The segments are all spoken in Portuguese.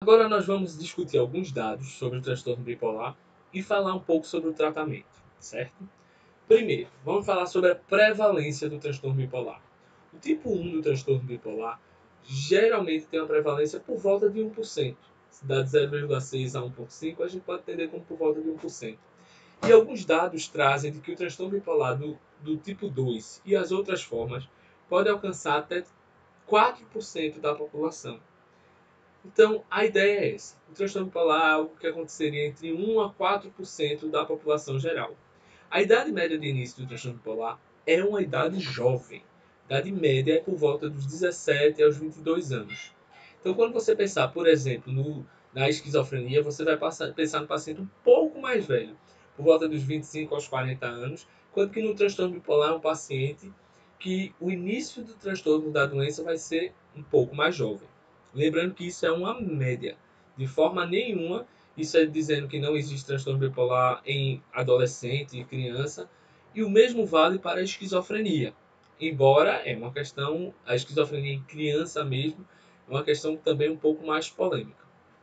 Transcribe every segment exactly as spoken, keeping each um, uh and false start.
Agora nós vamos discutir alguns dados sobre o transtorno bipolar e falar um pouco sobre o tratamento, certo? Primeiro, vamos falar sobre a prevalência do transtorno bipolar. O tipo um do transtorno bipolar geralmente tem uma prevalência por volta de um por cento. Se dá de zero vírgula seis a um vírgula cinco, a gente pode entender como por volta de um por cento. E alguns dados trazem de que o transtorno bipolar do, do tipo dois e as outras formas pode alcançar até quatro por cento da população. Então, a ideia é essa. O transtorno bipolar é algo que aconteceria entre um a quatro por cento da população geral. A idade média de início do transtorno bipolar é uma idade jovem. A idade média é por volta dos dezessete aos vinte e dois anos. Então, quando você pensar, por exemplo, no, na esquizofrenia, você vai passar, pensar no paciente um pouco mais velho, por volta dos vinte e cinco aos quarenta anos, quando que no transtorno bipolar é um paciente que o início do transtorno da doença vai ser um pouco mais jovem. Lembrando que isso é uma média. De forma nenhuma, isso é dizendo que não existe transtorno bipolar em adolescente e criança. E o mesmo vale para a esquizofrenia. Embora é uma questão, a esquizofrenia em criança mesmo, é uma questão também um pouco mais polêmica.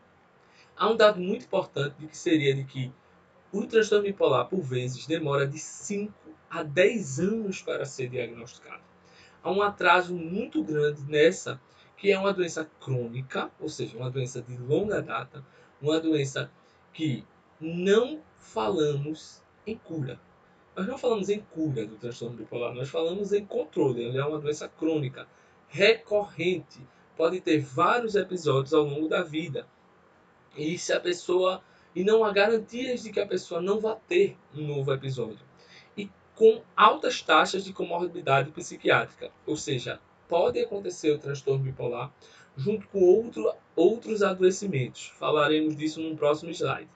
Há um dado muito importante de que seria de que o transtorno bipolar, por vezes, demora de cinco a dez anos para ser diagnosticado. Há um atraso muito grande nessa, que é uma doença crônica, ou seja, uma doença de longa data, uma doença que não falamos em cura. Nós não falamos em cura do transtorno bipolar, nós falamos em controle. Ele é uma doença crônica, recorrente, pode ter vários episódios ao longo da vida. E se a pessoa e não há garantias de que a pessoa não vá ter um novo episódio. E com altas taxas de comorbidade psiquiátrica, ou seja, pode acontecer o transtorno bipolar junto com outro, outros adoecimentos. Falaremos disso num próximo slide.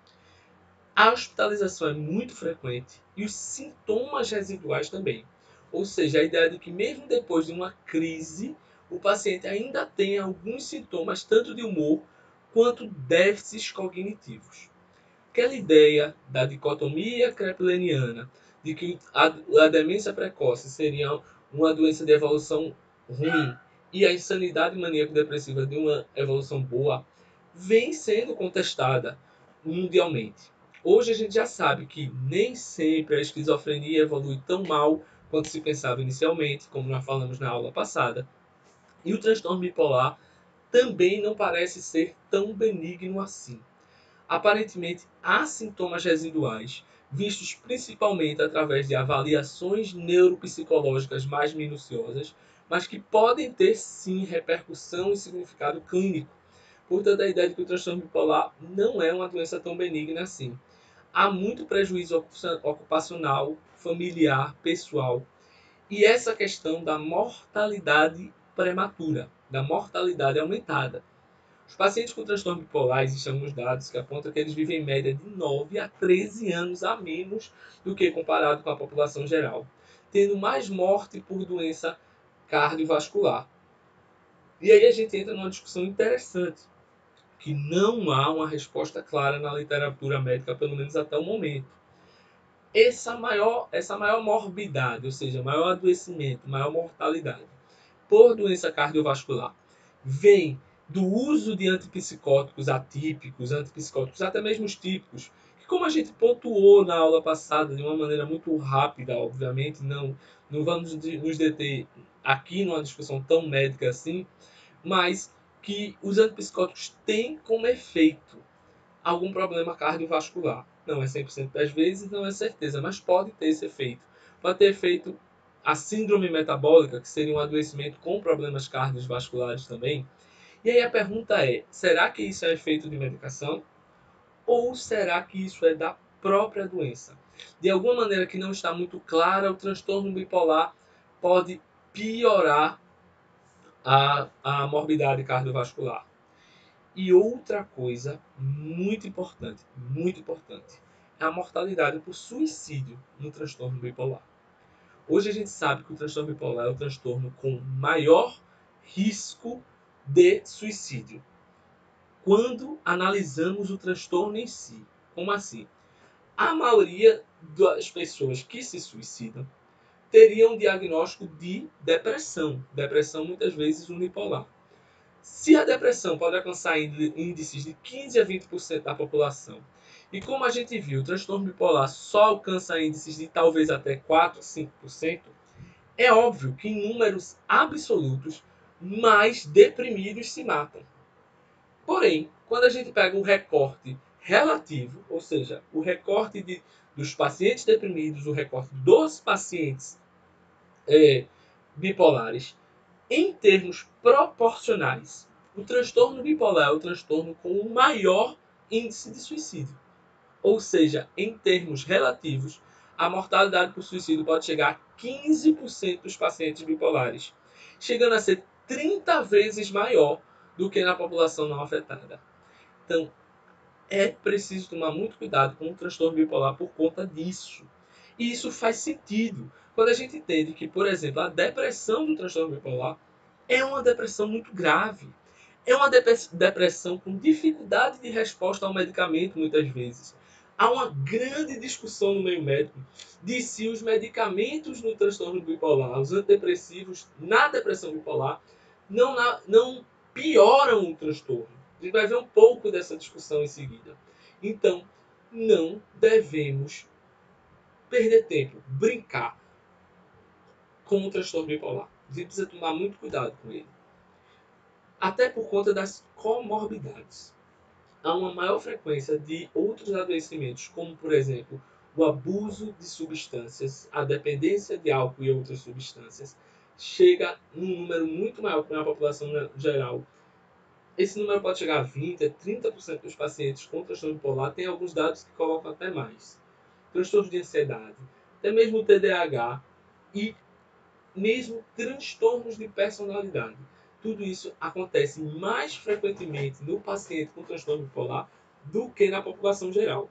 A hospitalização é muito frequente e os sintomas residuais também. Ou seja, a ideia de que mesmo depois de uma crise, o paciente ainda tem alguns sintomas tanto de humor quanto déficits cognitivos. Aquela ideia da dicotomia krepleriana de que a, a demência precoce seria uma doença de evolução ruim e a insanidade maníaco-depressiva de uma evolução boa, vem sendo contestada mundialmente. Hoje a gente já sabe que nem sempre a esquizofrenia evolui tão mal quanto se pensava inicialmente, como nós falamos na aula passada, e o transtorno bipolar também não parece ser tão benigno assim. Aparentemente, há sintomas residuais, vistos principalmente através de avaliações neuropsicológicas mais minuciosas, mas que podem ter sim repercussão e significado clínico. Portanto, a ideia de que o transtorno bipolar não é uma doença tão benigna assim. Há muito prejuízo ocupacional, familiar, pessoal. E essa questão da mortalidade prematura, da mortalidade aumentada. Os pacientes com transtorno bipolar, existem alguns dados que apontam que eles vivem em média de nove a treze anos a menos do que comparado com a população geral, tendo mais morte por doença cardiovascular. E aí a gente entra numa discussão interessante, que não há uma resposta clara na literatura médica, pelo menos até o momento. Essa maior, essa maior morbidade, ou seja, maior adoecimento, maior mortalidade por doença cardiovascular, vem do uso de antipsicóticos atípicos, antipsicóticos até mesmo os típicos, que como a gente pontuou na aula passada de uma maneira muito rápida, obviamente, não, não vamos nos deter aqui numa discussão tão médica assim, mas que os antipsicóticos têm como efeito algum problema cardiovascular. Não é cem por cento das vezes, não é certeza, mas pode ter esse efeito. Pode ter efeito a síndrome metabólica, que seria um adoecimento com problemas cardiovasculares também. E aí a pergunta é, será que isso é efeito de medicação? Ou será que isso é da própria doença? De alguma maneira que não está muito clara, o transtorno bipolar pode piorar a, a morbidade cardiovascular. E outra coisa muito importante, muito importante, é a mortalidade por suicídio no transtorno bipolar. Hoje a gente sabe que o transtorno bipolar é o transtorno com maior risco de suicídio. Quando analisamos o transtorno em si, como assim? A maioria das pessoas que se suicidam teriam um diagnóstico de depressão, depressão muitas vezes unipolar. Se a depressão pode alcançar índices de quinze a vinte por cento da população, e como a gente viu, o transtorno bipolar só alcança índices de talvez até quatro a cinco por cento, é óbvio que em números absolutos, mais deprimidos se matam. Porém, quando a gente pega o recorte relativo, ou seja, o recorte de, dos pacientes deprimidos, o recorte dos pacientes é, bipolares, em termos proporcionais, o transtorno bipolar é o transtorno com o maior índice de suicídio. Ou seja, em termos relativos, a mortalidade por suicídio pode chegar a quinze por cento dos pacientes bipolares, chegando a ser trinta vezes maior do que na população não afetada. Então, é preciso tomar muito cuidado com o transtorno bipolar por conta disso. E isso faz sentido quando a gente entende que, por exemplo, a depressão do transtorno bipolar é uma depressão muito grave. É uma depressão com dificuldade de resposta ao medicamento, muitas vezes. Há uma grande discussão no meio médico de se os medicamentos no transtorno bipolar, os antidepressivos na depressão bipolar, não, não pioram o transtorno. A gente vai ver um pouco dessa discussão em seguida. Então, não devemos perder tempo, brincar com o transtorno bipolar. A gente precisa tomar muito cuidado com ele. Até por conta das comorbidades. Há uma maior frequência de outros adoecimentos, como, por exemplo, o abuso de substâncias, a dependência de álcool e outras substâncias, chega num número muito maior que na população geral. Esse número pode chegar a vinte por cento, a trinta por cento dos pacientes com transtorno bipolar. Tem alguns dados que colocam até mais. Transtorno de ansiedade, até mesmo o T D A H e mesmo transtornos de personalidade. Tudo isso acontece mais frequentemente no paciente com transtorno bipolar do que na população geral.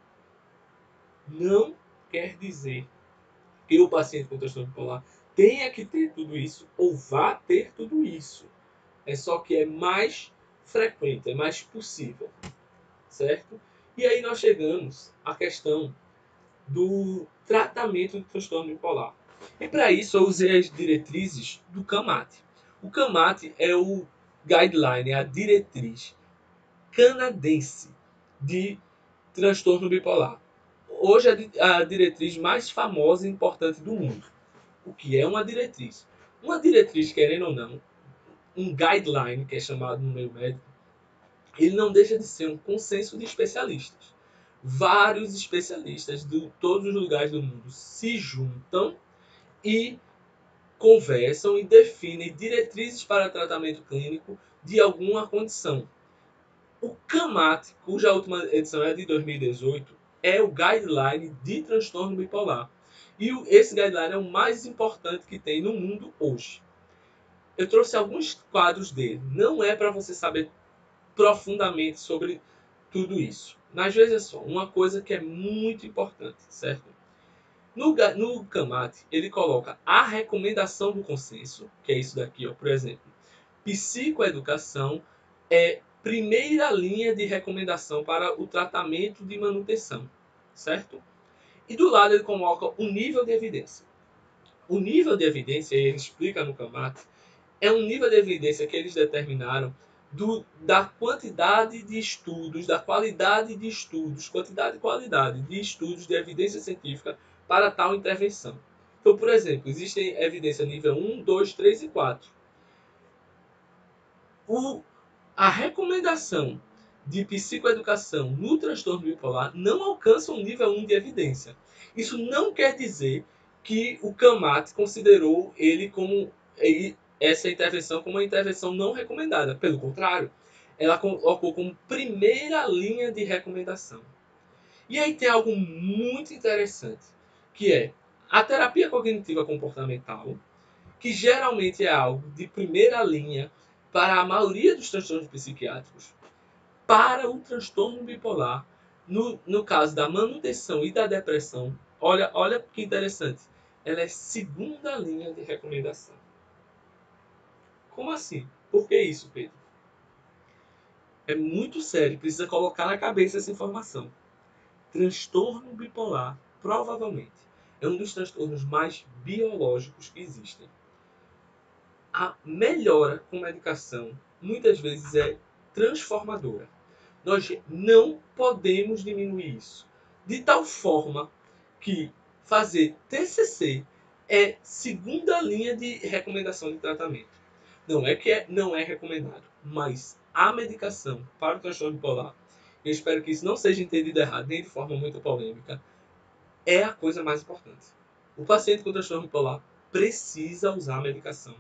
Não quer dizer que o paciente com transtorno bipolar tenha que ter tudo isso ou vá ter tudo isso. É só que é mais frequente, é mais possível, certo? E aí nós chegamos à questão do tratamento do transtorno bipolar. E para isso eu usei as diretrizes do CAMAT. O CAMAT é o guideline, é a diretriz canadense de transtorno bipolar. Hoje é a diretriz mais famosa e importante do mundo. O que é uma diretriz? Uma diretriz, querendo ou não, um guideline, que é chamado no meio médico, ele não deixa de ser um consenso de especialistas. Vários especialistas de todos os lugares do mundo se juntam e conversam e definem diretrizes para tratamento clínico de alguma condição. O CAMAT, cuja última edição é de dois mil e dezoito, é o guideline de transtorno bipolar. E esse guideline é o mais importante que tem no mundo hoje. Eu trouxe alguns quadros dele. Não é para você saber profundamente sobre tudo isso. Mas veja só, uma coisa que é muito importante, certo? No, no CAMAT, ele coloca a recomendação do consenso, que é isso daqui, ó, por exemplo. Psicoeducação é primeira linha de recomendação para o tratamento de manutenção, certo? E do lado ele coloca o nível de evidência. O nível de evidência, ele explica no CAMAT, é um nível de evidência que eles determinaram do, da quantidade de estudos, da qualidade de estudos, quantidade e qualidade de estudos de evidência científica para tal intervenção. Então, por exemplo, existem evidência nível um, dois, três e quatro. O, a recomendação de psicoeducação no transtorno bipolar não alcança um nível um de evidência. Isso não quer dizer que o CAMAT considerou ele como essa intervenção como uma intervenção não recomendada. Pelo contrário, ela colocou como primeira linha de recomendação. E aí tem algo muito interessante, que é a terapia cognitiva comportamental, que geralmente é algo de primeira linha para a maioria dos transtornos psiquiátricos. Para o transtorno bipolar, no, no caso da manutenção e da depressão, olha, olha que interessante, ela é segunda linha de recomendação. Como assim? Por que isso, Pedro? É muito sério, precisa colocar na cabeça essa informação. Transtorno bipolar, provavelmente, é um dos transtornos mais biológicos que existem. A melhora com medicação muitas vezes é transformadora. Nós não podemos diminuir isso. De tal forma que fazer T C C é segunda linha de recomendação de tratamento. Não é que é, não é recomendado, mas a medicação para o transtorno bipolar, eu espero que isso não seja entendido errado, nem de forma muito polêmica, é a coisa mais importante. O paciente com transtorno bipolar precisa usar a medicação,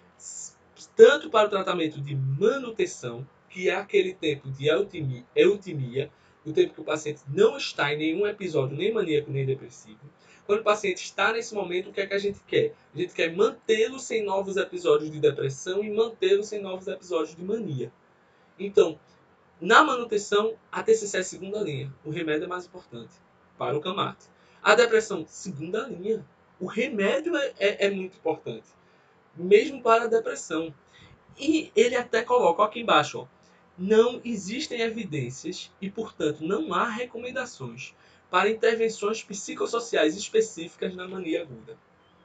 tanto para o tratamento de manutenção, que é aquele tempo de eutimia, eutimia, o tempo que o paciente não está em nenhum episódio, nem maníaco, nem depressivo. Quando o paciente está nesse momento, o que é que a gente quer? A gente quer mantê-lo sem novos episódios de depressão e mantê-lo sem novos episódios de mania. Então, na manutenção, a T C C é segunda linha. O remédio é mais importante para o CAMAT. A depressão, segunda linha. O remédio é, é, é muito importante, mesmo para a depressão. E ele até coloca aqui embaixo, ó, não existem evidências e, portanto, não há recomendações para intervenções psicossociais específicas na mania aguda.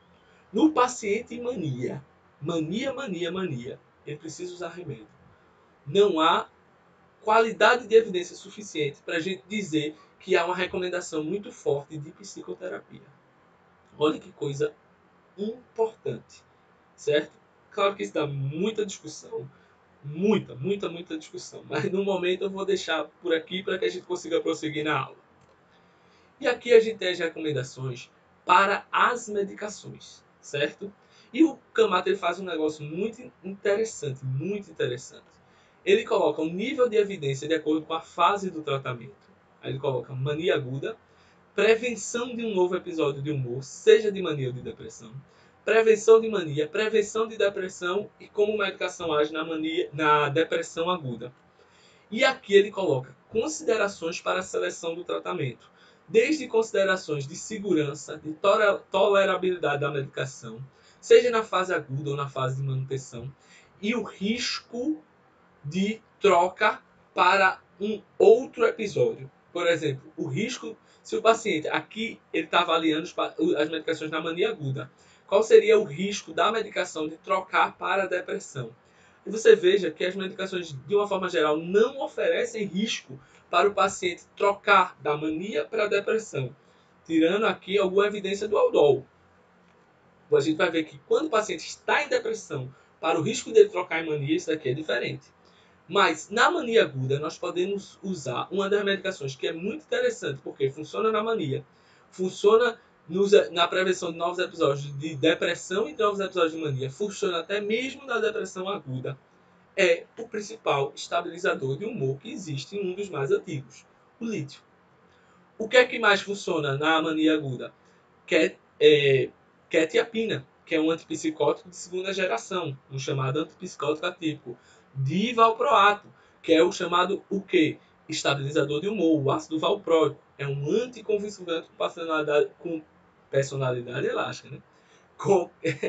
No paciente em mania, mania, mania, mania, ele precisa usar remédio. Não há qualidade de evidência suficiente para a gente dizer que há uma recomendação muito forte de psicoterapia. Olha que coisa importante, certo? Claro que isso dá muita discussão, muita, muita, muita discussão, mas no momento eu vou deixar por aqui para que a gente consiga prosseguir na aula. E aqui a gente tem as recomendações para as medicações, certo? E o CAMAT ele faz um negócio muito interessante, muito interessante. Ele coloca o nível de evidência de acordo com a fase do tratamento. Aí ele coloca mania aguda, prevenção de um novo episódio de humor, seja de mania ou de depressão, prevenção de mania, prevenção de depressão e como medicação age na, mania, na depressão aguda. E aqui ele coloca considerações para a seleção do tratamento, desde considerações de segurança, de tolerabilidade da medicação, seja na fase aguda ou na fase de manutenção, e o risco de troca para um outro episódio. Por exemplo, o risco, se o paciente, aqui ele está avaliando as medicações na mania aguda, qual seria o risco da medicação de trocar para a depressão? E você veja que as medicações, de uma forma geral, não oferecem risco para o paciente trocar da mania para a depressão, tirando aqui alguma evidência do Aldol. A gente vai ver que quando o paciente está em depressão, para o risco dele trocar em mania, isso daqui é diferente. Mas na mania aguda nós podemos usar uma das medicações que é muito interessante, porque funciona na mania, funciona nos, na prevenção de novos episódios de depressão e de novos episódios de mania, funciona até mesmo na depressão aguda. É o principal estabilizador de humor que existe em um dos mais antigos, o lítio. O que é que mais funciona na mania aguda? Ket, é, quetiapina, que é um antipsicótico de segunda geração, um chamado antipsicótico atípico. Divalproato, que é o chamado o quê? Estabilizador de humor, o ácido valproico. É um anticonvulsivante com personalidade, com personalidade elástica, né? com,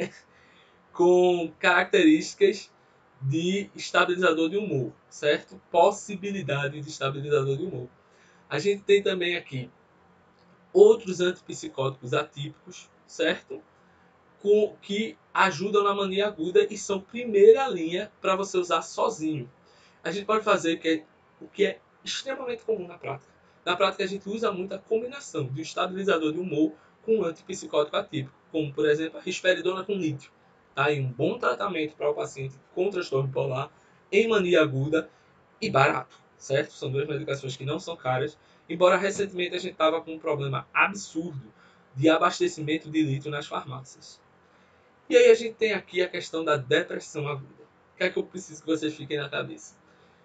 com características de estabilizador de humor, certo? Possibilidade de estabilizador de humor. A gente tem também aqui outros antipsicóticos atípicos, certo? Com, que ajudam na mania aguda e são primeira linha para você usar sozinho. A gente pode fazer que é, o que é extremamente comum na prática. Na prática, a gente usa muito a combinação de um estabilizador de humor com um antipsicótico atípico, como, por exemplo, a risperidona com lítio. Tá aí um bom tratamento para o paciente com transtorno bipolar em mania aguda e barato, certo? São duas medicações que não são caras, embora recentemente a gente estava com um problema absurdo de abastecimento de lítio nas farmácias. E aí a gente tem aqui a questão da depressão aguda. O que é que eu preciso que vocês fiquem na cabeça?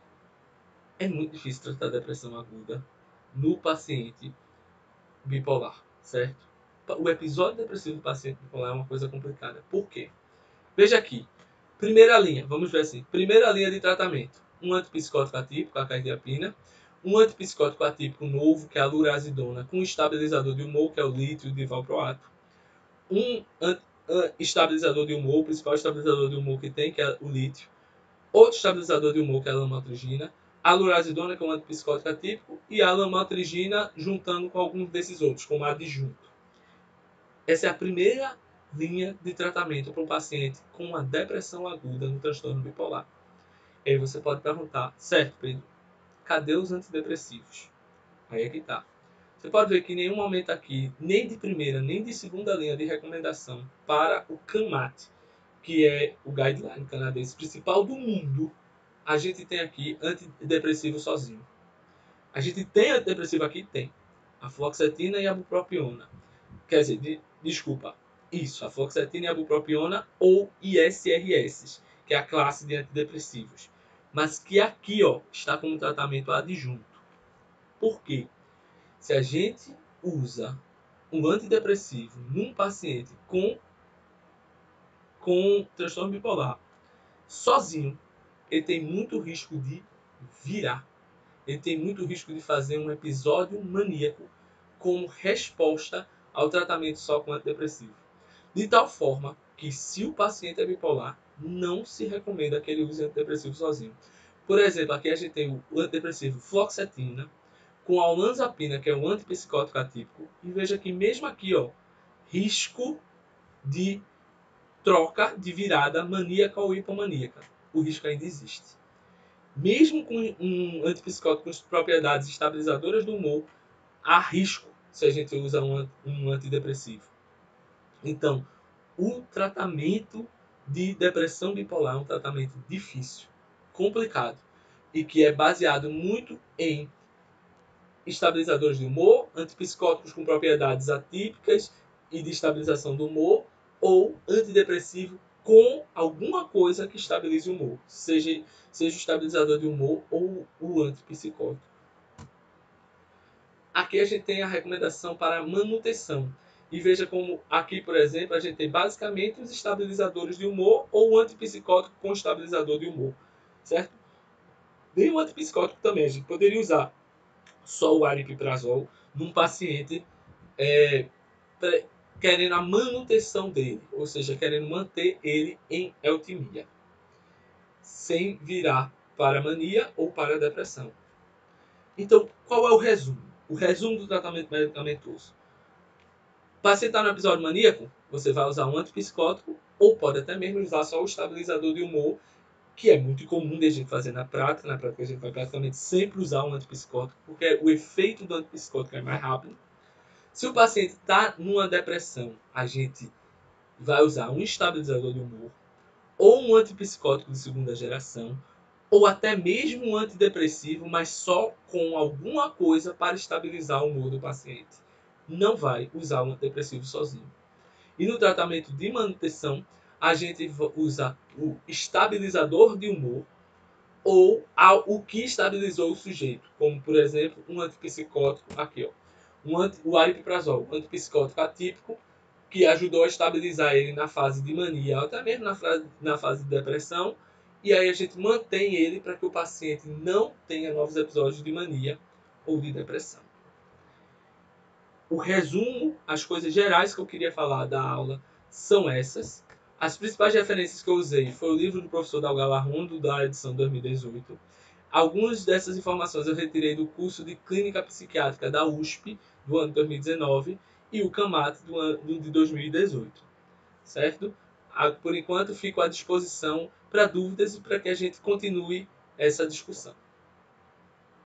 É muito difícil tratar a depressão aguda no paciente bipolar, certo? O episódio depressivo do paciente bipolar é uma coisa complicada. Por quê? Veja aqui. Primeira linha, vamos ver assim. Primeira linha de tratamento. Um antipsicótico atípico, a quetiapina. Um antipsicótico atípico novo, que é a lurazidona, com estabilizador de humor, que é o lítio de valproato. Um estabilizador de humor, o principal estabilizador de humor que tem, que é o lítio. Outro estabilizador de humor, que é a lamotrigina. A lurazidona, que é um antipsicótico atípico. E a lamotrigina, juntando com alguns desses outros, como adjunto. Essa é a primeira linha de tratamento para um paciente com uma depressão aguda no transtorno bipolar. E aí você pode perguntar, certo, Pedro, cadê os antidepressivos? Aí é que tá. Você pode ver que em nenhum momento aqui, nem de primeira, nem de segunda linha de recomendação para o CAMAT, que é o guideline canadense principal do mundo, a gente tem aqui antidepressivo sozinho. A gente tem antidepressivo aqui? Tem. A fluoxetina e a bupropiona. Quer dizer, de, desculpa, isso, a fluoxetina e a bupropiona ou I S R S, que é a classe de antidepressivos. Mas que aqui, ó, está como tratamento adjunto. Por quê? Se a gente usa um antidepressivo num paciente com, com transtorno bipolar sozinho, ele tem muito risco de virar. Ele tem muito risco de fazer um episódio maníaco como resposta ao tratamento só com antidepressivo. De tal forma que, se o paciente é bipolar, não se recomenda que ele use antidepressivo sozinho. Por exemplo, aqui a gente tem o antidepressivo fluoxetina com a olanzapina, que é um antipsicótico atípico. E veja que mesmo aqui, ó, risco de troca de virada maníaca ou hipomaníaca. O risco ainda existe. Mesmo com um antipsicótico com propriedades estabilizadoras do humor, há risco se a gente usa um, um antidepressivo. Então, o tratamento de depressão bipolar é um tratamento difícil, complicado, e que é baseado muito em estabilizadores de humor, antipsicóticos com propriedades atípicas e de estabilização do humor, ou antidepressivo com alguma coisa que estabilize o humor, seja, seja o estabilizador de humor ou o antipsicótico. Aqui a gente tem a recomendação para manutenção. E veja como aqui, por exemplo, a gente tem basicamente os estabilizadores de humor ou o antipsicótico com estabilizador de humor, certo? Nem o antipsicótico também, a gente poderia usar só o aripiprazol num paciente é, querendo a manutenção dele, ou seja, querendo manter ele em eutimia, sem virar para mania ou para depressão. Então, qual é o resumo? O resumo do tratamento medicamentoso. O paciente está no episódio maníaco, você vai usar um antipsicótico ou pode até mesmo usar só o estabilizador de humor, que é muito comum de a gente fazer na prática. Na prática a gente vai praticamente sempre usar um antipsicótico, porque o efeito do antipsicótico é mais rápido. Se o paciente está numa depressão, a gente vai usar um estabilizador de humor, ou um antipsicótico de segunda geração, ou até mesmo um antidepressivo, mas só com alguma coisa para estabilizar o humor do paciente. Não vai usar um antidepressivo sozinho. E no tratamento de manutenção, a gente usa o estabilizador de humor ou o que estabilizou o sujeito, como por exemplo um antipsicótico, aqui ó, um anti, o aripiprazol, um antipsicótico atípico, que ajudou a estabilizar ele na fase de mania, ou até mesmo na fase, na fase de depressão, e aí a gente mantém ele para que o paciente não tenha novos episódios de mania ou de depressão. O resumo, as coisas gerais que eu queria falar da aula são essas. As principais referências que eu usei foi o livro do professor Dalgal Arrundo, da edição dois mil e dezoito. Algumas dessas informações eu retirei do curso de Clínica Psiquiátrica da U S P, do ano dois mil e dezenove, e o CAMAT, do ano de dois mil e dezoito. Certo? Por enquanto, fico à disposição para dúvidas e para que a gente continue essa discussão.